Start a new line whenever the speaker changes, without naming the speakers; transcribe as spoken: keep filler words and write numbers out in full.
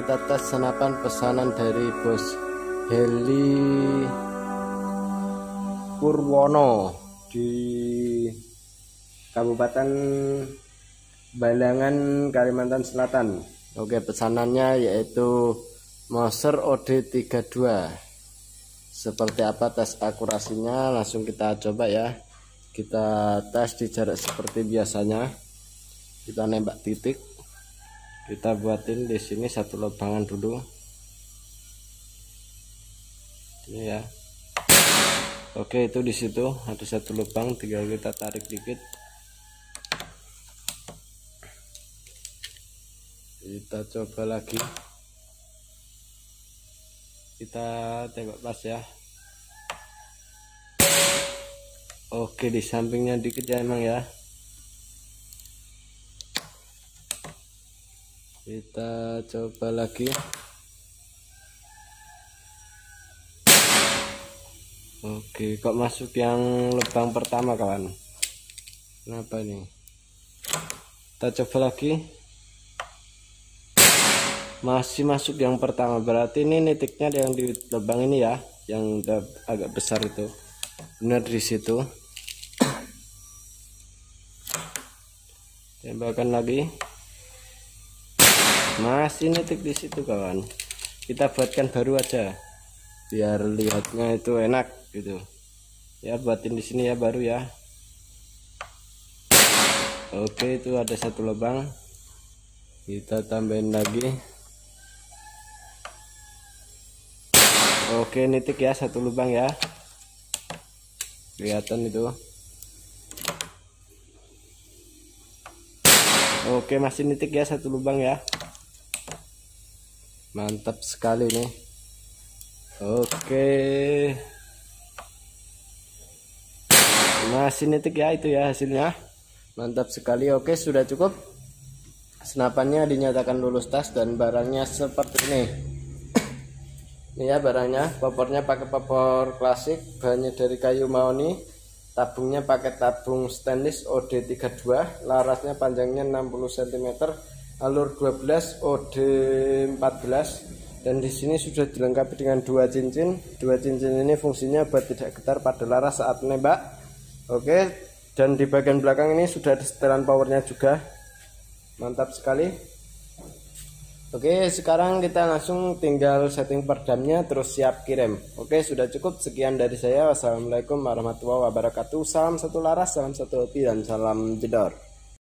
kita tes senapan pesanan dari Bos Heli Purwono di Kabupaten Balangan, Kalimantan Selatan. Oke, pesanannya yaitu Moser O D tiga dua. Seperti apa tes akurasinya, langsung kita coba ya. Kita tes di jarak seperti biasanya. Kita nembak titik. Kita buatin di sini satu lubangan dulu. Ini ya. Oke, itu di situ ada satu lubang, tinggal kita tarik dikit. Kita coba lagi. Kita tembak pas ya. Oke, di sampingnya dikit ya emang ya. Kita coba lagi. Oke, kok masuk yang lubang pertama kawan? Kenapa ini? Kita coba lagi. Masih masuk yang pertama, berarti ini nitiknya yang di lubang ini ya, yang udah agak besar itu. Benar di situ. Tembakan lagi. Masih nitik di situ kawan. Kita buatkan baru aja, biar lihatnya itu enak gitu. Ya, buatin di sini ya baru ya. Oke, itu ada satu lubang. Kita tambahin lagi. Oke, nitik ya satu lubang ya. Kelihatan itu. Oke, masih nitik ya satu lubang ya. Mantap sekali nih. Oke. Masih nitik ya, itu ya hasilnya. Mantap sekali. Oke, sudah cukup. Senapannya dinyatakan lulus tes dan barangnya seperti ini. Ini ya barangnya, popornya pakai popor klasik, bahannya dari kayu mahoni, tabungnya pakai tabung stainless O D tiga dua, larasnya panjangnya enam puluh sentimeter, alur dua belas, O D empat belas, dan di sini sudah dilengkapi dengan dua cincin. Dua cincin ini fungsinya buat tidak getar pada laras saat menembak. Oke, dan di bagian belakang ini sudah ada setelan powernya juga. Mantap sekali. Oke, sekarang kita langsung tinggal setting peredamnya terus siap kirim. Oke, sudah cukup. Sekian dari saya. Wassalamualaikum warahmatullahi wabarakatuh. Salam satu laras, salam satu hobi, dan salam jedor.